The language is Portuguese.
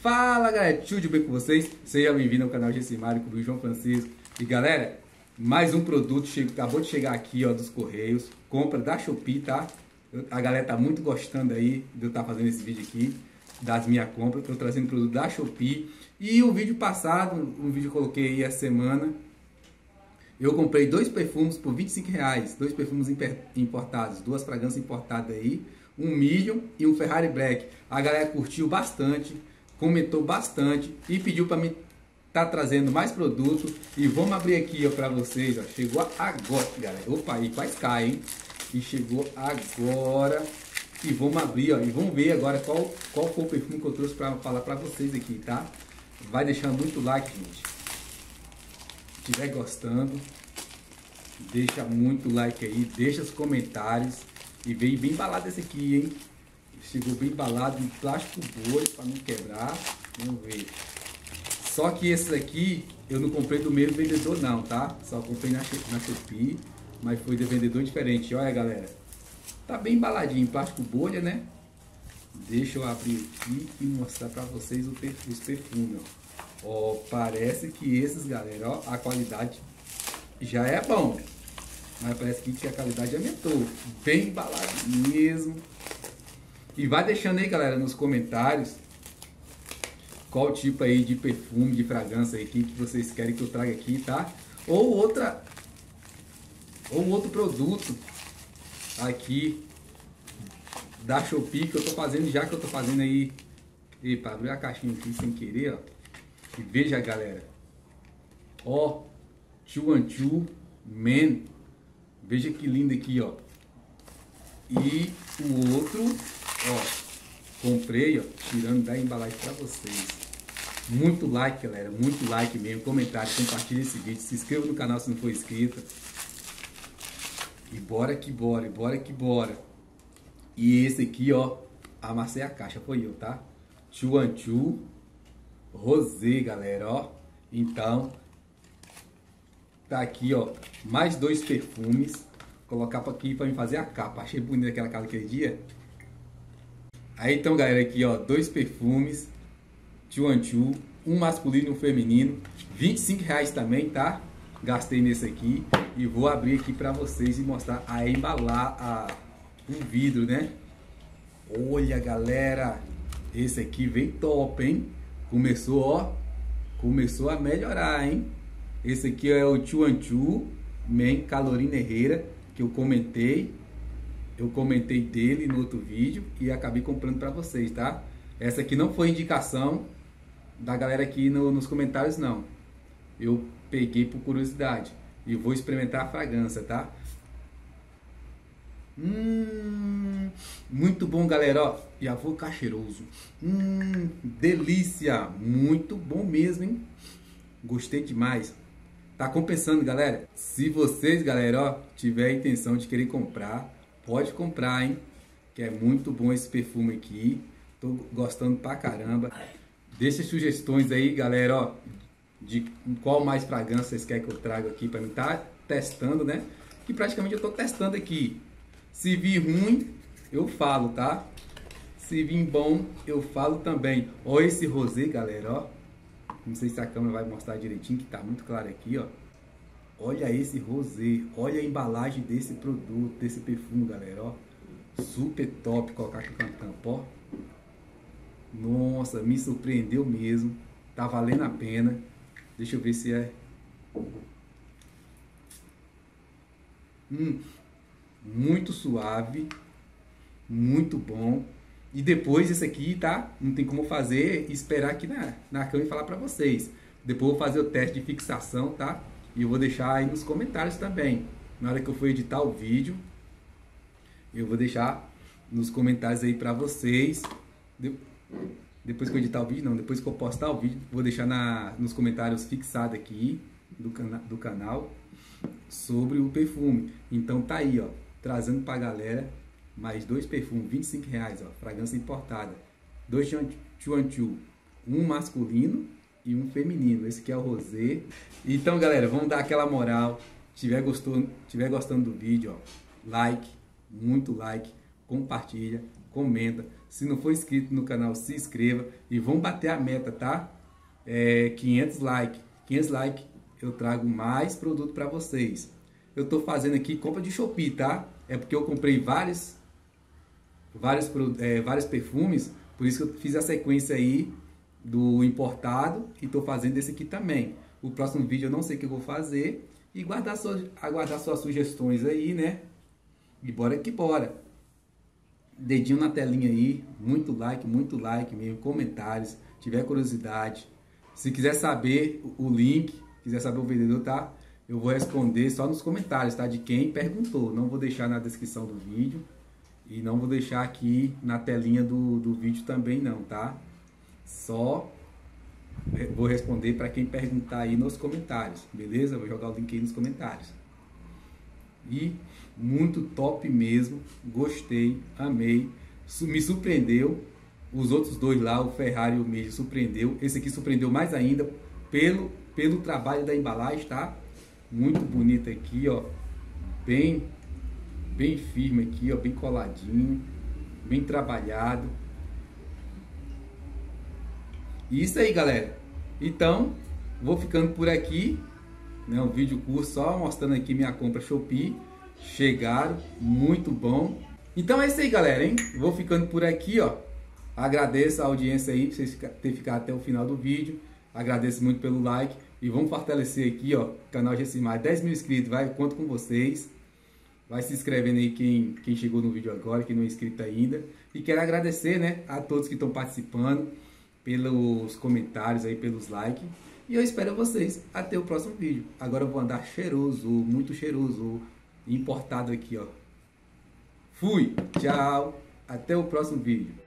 Fala galera, tudo bem com vocês? Seja bem-vindo ao canal Gessimário com o João Francisco. E galera, mais um produto acabou de chegar aqui ó, dos Correios. Compra da Shopee, tá? A galera tá muito gostando aí de eu estar fazendo esse vídeo aqui, das minhas compras. Estou trazendo produto da Shopee. E o vídeo passado, um vídeo que eu coloquei aí essa semana, eu comprei dois perfumes por R$25, dois perfumes importados, duas fragrâncias importadas aí, um Medium e um Ferrari Black. A galera curtiu bastante, comentou bastante e pediu para mim tá trazendo mais produto. E vamos abrir aqui ó para vocês, ó. Chegou agora, galera. Opa, aí quase cai, hein? E chegou agora. E vamos abrir, ó, e vamos ver agora qual foi o perfume que eu trouxe para falar para vocês aqui, tá? Vai deixando muito like, gente. Se estiver gostando, deixa muito like aí, deixa os comentários. E veio bem embalado esse aqui, hein? Chegou bem embalado em plástico bolha para não quebrar. Vamos ver. Só que esses aqui eu não comprei do mesmo vendedor não, tá? Só comprei na Shopee, mas foi de vendedor diferente. Olha galera, tá bem embaladinho em plástico bolha, né? Deixa eu abrir aqui e mostrar para vocês os perfumes, ó. Ó, parece que esses, galera, ó, a qualidade já é bom, mas parece que a qualidade aumentou. Bem embalado mesmo. E vai deixando aí, galera, nos comentários qual tipo aí de perfume, de fragrância aí que vocês querem que eu traga aqui, tá? Ou outro produto aqui da Shopee que eu tô fazendo, já que eu tô fazendo aí. Epa, abriu a caixinha aqui sem querer, ó. E veja, galera, ó, 212 Men. Veja que lindo aqui, ó. E o outro, ó, comprei, ó, tirando da embalagem para vocês. Muito like, galera, muito like mesmo, comentário, compartilha esse vídeo, se inscreva no canal se não for inscrito. E bora que bora, bora que bora. E esse aqui, ó, amassei a caixa, foi eu, tá? 212 Rosé, galera, ó. Então, tá aqui, ó, mais dois perfumes. Vou colocar aqui para me fazer a capa. Achei bonita aquela capa aquele dia. Aí então, galera, aqui, ó, dois perfumes 212, um masculino e um feminino. R$25 também, tá? Gastei nesse aqui. E vou abrir aqui para vocês e mostrar a embalar o vidro, né? Olha, galera, esse aqui vem top, hein? Começou, ó, começou a melhorar, hein? Esse aqui é o 212 Men Carolina Herrera, que eu comentei dele no outro vídeo e acabei comprando para vocês, tá? Essa aqui não foi indicação da galera aqui nos comentários, não. Eu peguei por curiosidade e vou experimentar a fragrância, tá? Muito bom, galera, ó. Já vou ficar cheiroso. Delícia, muito bom mesmo, hein? Gostei demais. Tá compensando, galera. Se vocês, galera, ó, tiver a intenção de querer comprar, pode comprar, hein? Que é muito bom esse perfume aqui. Tô gostando pra caramba. Deixa sugestões aí, galera, ó, de qual mais fragrância vocês querem que eu traga aqui pra mim tá testando, né? Que praticamente eu tô testando aqui. Se vir ruim, eu falo, tá? Se vir bom, eu falo também. Ó esse rosé, galera, ó. Não sei se a câmera vai mostrar direitinho, que tá muito claro aqui, ó. Olha esse rosé, olha a embalagem desse produto, desse perfume, galera, ó. Super top, colocar aqui com a tampa, ó. Nossa, me surpreendeu mesmo. Tá valendo a pena. Deixa eu ver se é... muito suave, muito bom. E depois esse aqui, tá? Não tem como fazer e esperar aqui na câmera e falar pra vocês. Depois eu vou fazer o teste de fixação, tá? E eu vou deixar aí nos comentários também. Na hora que eu for editar o vídeo, eu vou deixar nos comentários aí pra vocês. Depois que eu editar o vídeo, não. Depois que eu postar o vídeo, vou deixar nos comentários fixado aqui do canal sobre o perfume. Então tá aí, ó. Trazendo pra galera mais dois perfumes, R$25, ó, fragrância importada. Dois 212, um masculino e um feminino. Esse aqui é o rosé. Então, galera, vamos dar aquela moral. Tiver gostando do vídeo, ó, like, muito like, compartilha, comenta. Se não for inscrito no canal, se inscreva. E vamos bater a meta, tá? 500 likes. 500 likes eu trago mais produto para vocês. Eu tô fazendo aqui compra de Shopee, tá? É porque eu comprei vários perfumes. Por isso que eu fiz a sequência aí do importado e tô fazendo esse aqui também. O próximo vídeo eu não sei o que eu vou fazer. E aguardar suas sugestões aí, né? E bora que bora. Dedinho na telinha aí, muito like mesmo, comentários, se tiver curiosidade. Se quiser saber o link, quiser saber o vendedor, tá? Eu vou responder só nos comentários, tá? De quem perguntou. Não vou deixar na descrição do vídeo e não vou deixar aqui na telinha do vídeo também não, tá? Só vou responder para quem perguntar aí nos comentários, beleza? Vou jogar o link aí nos comentários. E muito top mesmo, gostei, amei, me surpreendeu. Os outros dois lá, o Ferrari e o Meiji, surpreendeu. Esse aqui surpreendeu mais ainda pelo trabalho da embalagem, tá? Muito bonito aqui, ó, bem firme aqui, ó, bem coladinho, bem trabalhado. E isso aí, galera. Então, vou ficando por aqui, né? Um vídeo curto só mostrando aqui minha compra Shopee. Chegaram, muito bom. Então é isso aí, galera, hein? Vou ficando por aqui, ó. Agradeço a audiência aí, por vocês terem ficado até o final do vídeo. Agradeço muito pelo like. E vamos fortalecer aqui, ó, o canal Gessimar. 10 mil inscritos, vai, eu conto com vocês. Vai se inscrevendo aí quem chegou no vídeo agora, quem não é inscrito ainda. E quero agradecer, né, a todos que estão participando, pelos comentários aí, pelos likes. E eu espero vocês até o próximo vídeo. Agora eu vou andar cheiroso, muito cheiroso, importado aqui, ó. Fui, tchau, até o próximo vídeo.